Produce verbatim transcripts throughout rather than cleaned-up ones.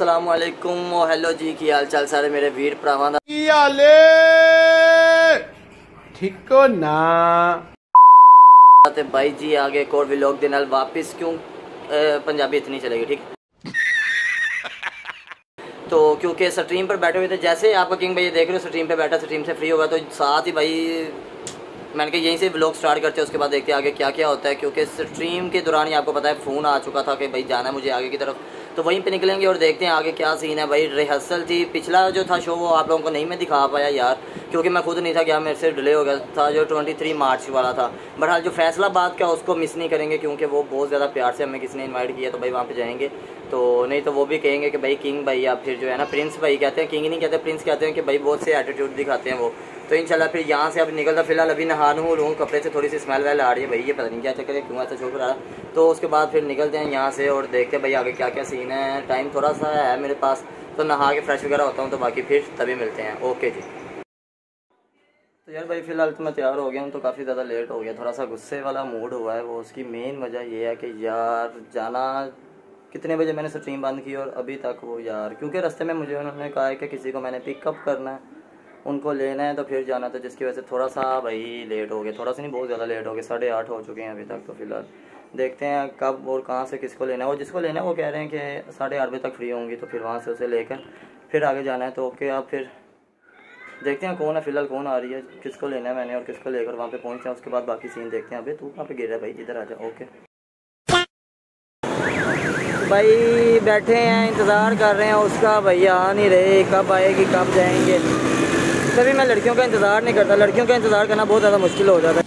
अस्सलाम वालेकुम। हेलो जी, की हाल चाल सारे मेरे वीर भरावां दा की हाले ठीको ना ते भाई जी आगे एक और व्लॉग दे नाल वापस क्यों पंजाबी इतनी चलेगी ठीक। तो क्योंकि स्ट्रीम पर बैठे हुए थे, जैसे आपका किंग भाई देख रहे हो स्ट्रीम पे बैठा, स्ट्रीम से फ्री होगा तो साथ ही भाई मैंने कहा यहीं से व्लॉग स्टार्ट करते हैं, उसके बाद देखते हैं आगे क्या क्या होता है। क्योंकि स्ट्रीम के दौरान ही आपको पता है फ़ोन आ चुका था कि भाई जाना है मुझे आगे की तरफ, तो वहीं पे निकलेंगे और देखते हैं आगे क्या सीन है। भाई रिहर्सल थी, पिछला जो था शो वो आप लोगों को नहीं मैं दिखा पाया यार, क्योंकि मैं खुद नहीं था गया, मेरे से डिले हो गया था जो तेईस मार्च वाला था। बहरहाल जो फैसलाबाद का उसको मिस नहीं करेंगे, क्योंकि वो बहुत ज़्यादा प्यार से हमें किसी ने इन्वाइट किया, तो भाई वहाँ पर जाएंगे। तो नहीं तो वो भी कहेंगे कि भाई किंग भाई या फिर जो है ना प्रिंस भाई कहते हैं, किंग नहीं कहते प्रिंस कहते हैं कि भाई बहुत से एटीट्यूड दिखाते हैं वो। तो इंशाल्लाह फिर यहाँ से अब निकलता, फिलहाल अभी नहा नू लूँ, कपड़े से थोड़ी सी स्मेल वेल आ रही है भाई, ये पता नहीं क्या चक्कर है, क्यों ऐसा छोड़ रहा। तो उसके बाद फिर निकलते हैं यहाँ से और देखते हैं भाई आगे क्या क्या सीन है। टाइम थोड़ा सा है मेरे पास, तो नहा के फ्रेश वगैरह होता हूँ, तो बाकी फिर तभी मिलते हैं। ओके जी। तो यार भाई फ़िलहाल तो मैं तैयार हो गया हूँ, तो काफ़ी ज़्यादा लेट हो गया, थोड़ा सा गुस्से वाला मूड हुआ है। वो उसकी मेन वजह ये है कि यार जाना कितने बजे मैंने स्ट्रीम बंद की और अभी तक वो यार, क्योंकि रास्ते में मुझे उन्होंने कहा है कि किसी को मैंने पिकअप करना है, उनको लेना है, तो फिर जाना, तो जिसकी वजह से थोड़ा सा भाई लेट हो गया, थोड़ा सा नहीं बहुत ज़्यादा लेट हो गया, साढ़े आठ हो चुके हैं अभी तक। तो फिलहाल देखते हैं कब और कहाँ से किसको लेना है। वो जिसको लेना है वो कह रहे हैं कि साढ़े आठ बजे तक फ्री होंगी, तो फिर वहाँ से उसे लेकर फिर आगे जाना है। तो ओके, आप फिर देखते हैं कौन है, फिलहाल कौन आ रही है, किसको लेना है मैंने और किसको लेकर वहाँ पे पहुँचते हैं, उसके बाद बाकी सीन देखते हैं। अभी तू कहाँ पे गिर रहा है भाई, इधर आ जा। ओके भाई बैठे हैं, इंतज़ार कर रहे हैं उसका, भैया आ नहीं रहे, कब आएगी कब जाएंगे। तभी मैं लड़कियों का इंतज़ार नहीं करता, लड़कियों का इंतज़ार करना बहुत ज़्यादा मुश्किल हो जाता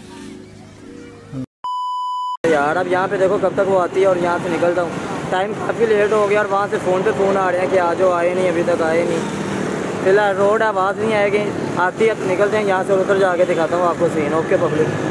है यार। अब यहाँ पे देखो कब तक वो आती है और यहाँ से निकलता हूँ, टाइम काफ़ी लेट हो गया और वहाँ से फ़ोन पे फ़ोन आ रहे हैं कि आ जाओ, आए नहीं, अभी तक आए नहीं। फिलहाल रोड आवाज़ नहीं आएगी, आती है तो निकलते हैं यहाँ से, उधर जाके दिखाता हूँ आपको सीन। Okay public.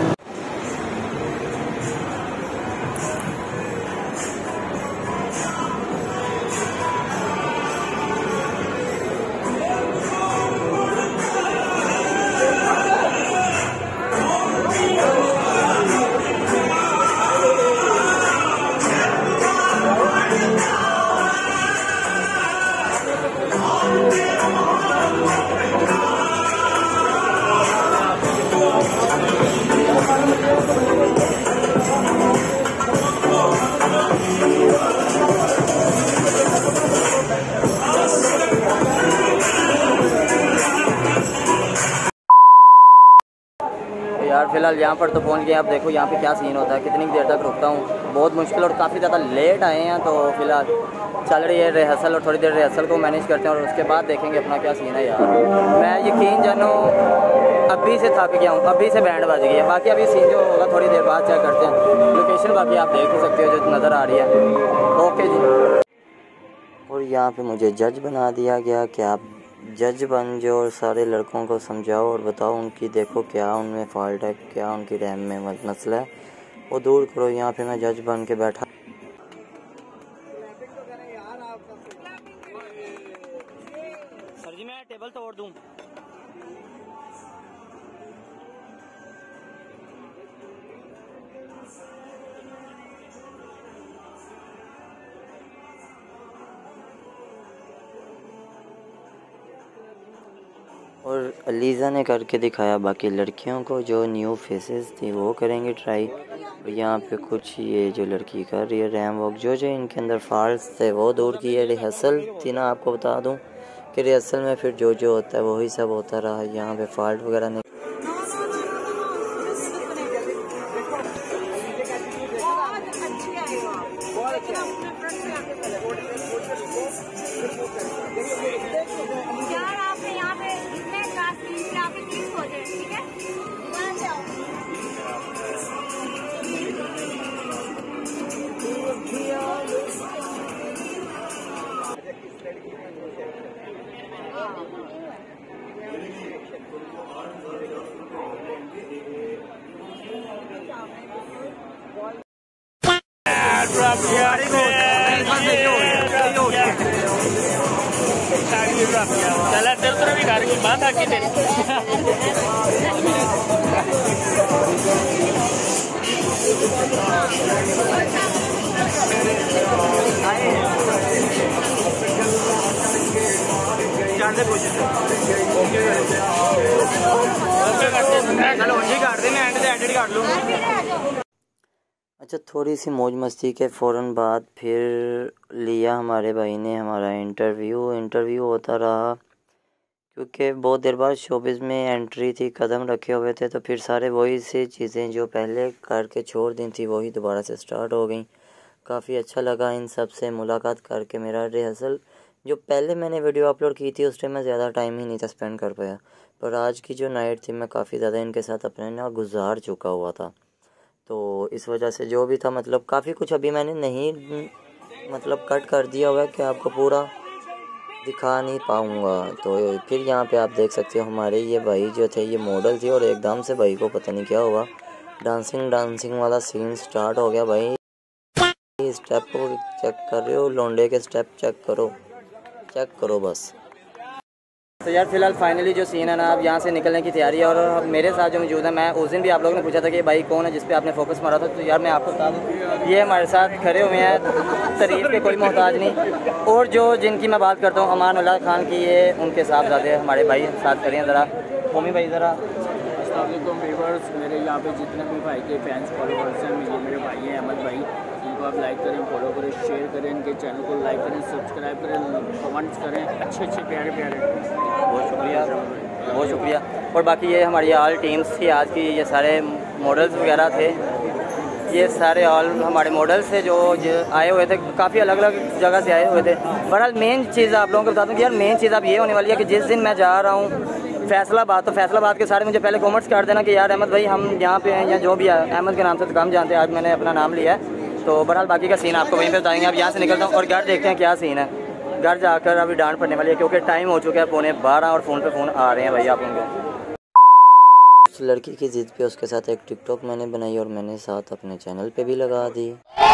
यार फिलहाल यहाँ पर तो पहुँच गए। आप देखो यहाँ पे क्या सीन होता है, कितनी देर तक रुकता हूँ, बहुत मुश्किल और काफ़ी ज़्यादा लेट आए हैं। तो फिलहाल चल रही है रिहर्सल और थोड़ी देर रिहर्सल को मैनेज करते हैं और उसके बाद देखेंगे अपना क्या सीन है। यार मैं यकीन जानो अभी से थक गया हूँ, अभी से बैंड बज गई है, बाकी अभी सीन जो होगा थोड़ी देर बाद चेक करते हैं। लोकेशन बाकी आप देख ही सकते हो जो नज़र आ रही है। ओके जी। और यहाँ पे मुझे जज बना दिया गया कि आप जज बन जाओ और सारे लड़कों को समझाओ और बताओ उनकी, देखो क्या उनमें फॉल्ट है, क्या उनकी रैम में मसला है, वो दूर करो। यहाँ पे मैं जज बन के बैठा। सर जी मैं टेबल तोड़ दूँ। और अलीज़ा ने करके दिखाया, बाकी लड़कियों को जो न्यू फेसेस थी वो करेंगे ट्राई। और यहाँ पे कुछ ये जो लड़की कर रही है रैम वॉक, जो जो इनके अंदर फॉल्ट्स थे वो दूर की है। रिहर्सल थी ना, आपको बता दूं कि रिहर्सल में फिर जो जो होता है वही सब होता रहा, यहाँ पे फॉल्ट वगैरह नहीं। चला चल तो भी घर की बात आके तेरी आए कर दे कुछ ओके ओके कर दे चलो उंजी काट दे मैं एंड से एडिट कर लूँगा। अच्छा, थोड़ी सी मौज मस्ती के फ़ौरन बाद फिर लिया हमारे भाई ने हमारा इंटरव्यू इंटरव्यू होता रहा, क्योंकि बहुत देर बाद शोबिज़ में एंट्री थी, कदम रखे हुए थे, तो फिर सारे वही से चीज़ें जो पहले करके छोड़ दी थी वही दोबारा से स्टार्ट हो गई। काफ़ी अच्छा लगा इन सब से मुलाकात करके। मेरा रिहर्सल जो पहले मैंने वीडियो अपलोड की थी उस टाइम मैं ज़्यादा टाइम ही नहीं था स्पेंड कर पाया, पर आज की जो नाइट थी मैं काफ़ी ज़्यादा इनके साथ अपने ना गुजार चुका हुआ था, तो इस वजह से जो भी था मतलब काफ़ी कुछ अभी मैंने नहीं मतलब कट कर दिया हुआ है कि आपको पूरा दिखा नहीं पाऊँगा। तो फिर यहाँ पे आप देख सकते हो हमारे ये भाई जो थे ये मॉडल थे और एकदम से भाई को पता नहीं क्या हुआ, डांसिंग डांसिंग वाला सीन स्टार्ट हो गया। भाई स्टेप को चेक कर रहे हो, लोंडे के स्टेप चेक करो चेक करो बस। तो यार फिलहाल फाइनली जो सीन है ना, अब यहाँ से निकलने की तैयारी है और मेरे साथ जो मौजूद है, मैं उस दिन भी आप लोगों ने पूछा था कि भाई कौन है जिस पे आपने फोकस मारा था, तो यार मैं आपको बता दूँ ये हमारे साथ खड़े हुए हैं, तारीफ के कोई मोहताज नहीं। और जो जिनकी मैं बात करता हूँ अमान उल्लाह खान की, ये उनके साहबजादे हमारे भाई साथ खड़े हैं। ज़रा मोमी भाई ज़रा अस्सलाम वालेकुम व्यूअर्स, मेरे यहाँ पे जितने भी भाई के फैंस फॉलोअर्स हैं, ये मेरे भाई हैं अहमद भाई, इनको आप लाइक करें, फॉलो करें, शेयर करें, इनके चैनल को लाइक करें, सब्सक्राइब करें, कमेंट्स करें, अच्छे अच्छे प्यारे प्यारे। बहुत शुक्रिया बहुत शुक्रिया। और बाकी ये हमारी ऑल टीम्स थी आज की, ये सारे मॉडल्स वगैरह थे, ये सारे ऑल हमारे मॉडल्स थे जो आए हुए थे, काफ़ी अलग अलग जगह से आए हुए थे। बहरहाल मेन चीज़ आप लोगों को बता दूँ कि यार मेन चीज़ अब ये होने वाली है कि जिस दिन मैं जा रहा हूँ फैसलाबाद, तो फैसलाबाद के सारे मुझे पहले कमेंट्स कर देना कि यार अहमद भाई हम यहाँ पे हैं या जो भी है, अहमद के नाम से तो कम जानते हैं, आज मैंने अपना नाम लिया है। तो बहरहाल बाकी का सीन आपको वहीं पे बताएंगे। अब यहाँ से निकलता हूँ और घर देखते हैं क्या सीन है। घर जाकर अभी डांट पड़ने वाली है क्योंकि टाइम हो चुका है पौने बारह और फ़ोन पे फ़ोन आ रहे हैं भाई आप उनको। उस लड़की की ज़िद पे उसके साथ एक टिकटॉक मैंने बनाई और मैंने साथ अपने चैनल पे भी लगा दी।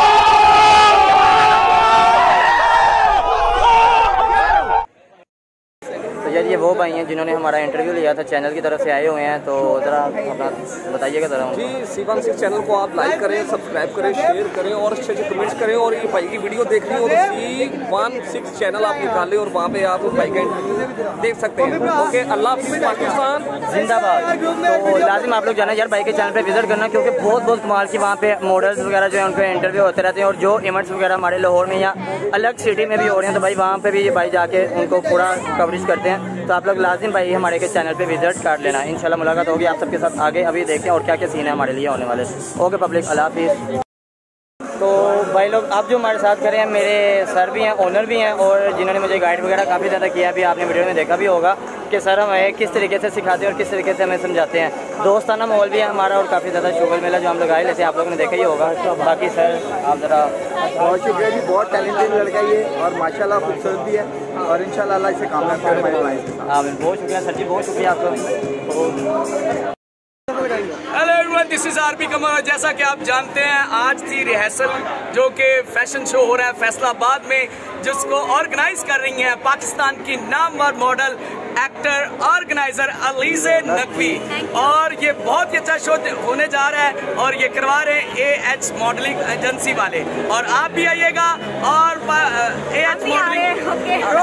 तो यार ये वो भाई हैं जिन्होंने हमारा इंटरव्यू लिया था, चैनल की तरफ से आए हुए हैं, तो ज़रा अपना बताइएगा ज़रा। G C one six channel को आप लाइक करें, सब्सक्राइब करें, शेयर करें और अच्छे अच्छे कमेंट्स करें। और ये भाई की वीडियो देख रही हो तो सी वन सिक्स चैनल आप निकालें और वहाँ पे आप भाई का इंटरव्यू देख सकते हैं। ओके, अल्लाह हाफिज़, पाकिस्तान जिंदाबाद। तो लाजिम आप लोग जाना यार भाई के चैनल पे विजिट करना, क्योंकि बहुत बहुत कमाल की वहाँ पे मॉडल्स वगैरह जो है उनके इंटरव्यू होते रहते हैं, और जो इवेंट्स वगैरह हमारे लाहौर में या अलग सिटी में भी हो रहे हैं, तो भाई वहाँ पे भी ये भाई जाके उनको पूरा कवरेज करते हैं। तो आप लोग लाजिम भाई हमारे के चैनल पे विजिट कर लेना, इंशाल्लाह मुलाकात होगी आप सबके साथ आगे। अभी देखते हैं और क्या क्या सीन है हमारे लिए होने वाले। ओके पब्लिक, अल्लाह हाफिज़। तो भाई लोग अब जो हमारे साथ करें हैं, मेरे सर भी हैं, ओनर भी हैं, और जिन्होंने मुझे गाइड वगैरह काफ़ी ज़्यादा किया, अभी आपने वीडियो में देखा भी होगा कि सर हमें किस तरीके से सिखाते हैं और किस तरीके से हमें समझाते हैं। दोस्ताना माहौल भी है हमारा और काफ़ी ज़्यादा शुगर मेला जो हम लोग आए लेते हैं, आप लोगों ने देखा ही होगा। बाकी सर आप ज़रा। बहुत शुक्रिया जी, बहुत टैलेंटेड लड़का ये और माशाल्लाह खूबसूरत भी है और इंशाल्लाह अल्लाह इसे कामयाब करे हमारे भाई। हाँ बहुत शुक्रिया सर जी, बहुत शुक्रिया आपका। Hello everyone, this is RB Qamar. जैसा कि आप जानते हैं आज थी रिहर्सल जो कि फैशन शो हो रहा है फैसलाबाद में, जिसको ऑर्गेनाइज कर रही हैं पाकिस्तान की नामवर model, actor, organiser Alizeh Naqvi. और ये बहुत ही अच्छा शो होने जा रहा है और ये करवा रहे हैं ए एच मॉडलिंग एजेंसी वाले, और आप भी आइएगा और ए एच मॉडलिंग।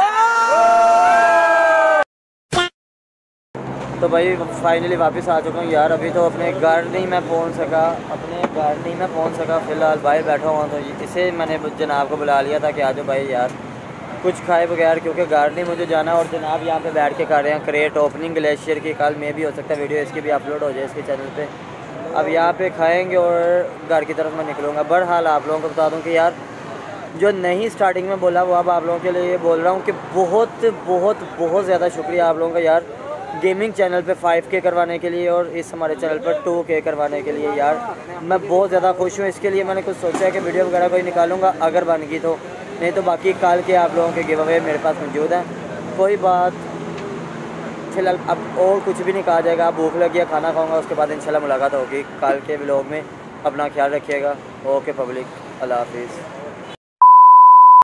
तो भाई फाइनली वापस आ चुका हूँ यार। अभी तो अपने घर नहीं मैं पहुँच सका, अपने घर नहीं मैं पहुँच सका, फ़िलहाल बाहर बैठा हुआ। तो इसे मैंने जनाब को बुला लिया था कि आ जाओ भाई यार कुछ खाए बगैर, क्योंकि घर नहीं मुझे जाना। और जनाब यहाँ पे बैठ के कर रहे हैं क्रेट ओपनिंग ग्लेशियर की, कल में भी हो सकता है वीडियो इसकी भी अपलोड हो जाए इसके चैनल पे। अब यहाँ पे खाएँगे और घर की तरफ मैं निकलूँगा। बहरहाल आप लोगों को बता दूँ कि यार जो नहीं स्टार्टिंग में बोला वो अब आप लोगों के लिए बोल रहा हूँ कि बहुत बहुत बहुत ज़्यादा शुक्रिया आप लोगों का यार, गेमिंग चैनल पे फाइव के करवाने के लिए और इस हमारे चैनल पर टू के करवाने के लिए। यार मैं बहुत ज़्यादा खुश हूँ। इसके लिए मैंने कुछ सोचा है कि वीडियो वगैरह कोई निकालूंगा अगर बन गई तो, नहीं तो बाकी कल के आप लोगों के गिव अवे मेरे पास मौजूद हैं। कोई बात फिलहाल अब और कुछ भी नहीं कहा जाएगा। भूख लगी है, खाना खाऊँगा, उसके बाद इंशाल्लाह मुलाकात होगी कल के व्लॉग में। अपना ख्याल रखिएगा। ओके पब्लिक, अल्लाह हाफिज़।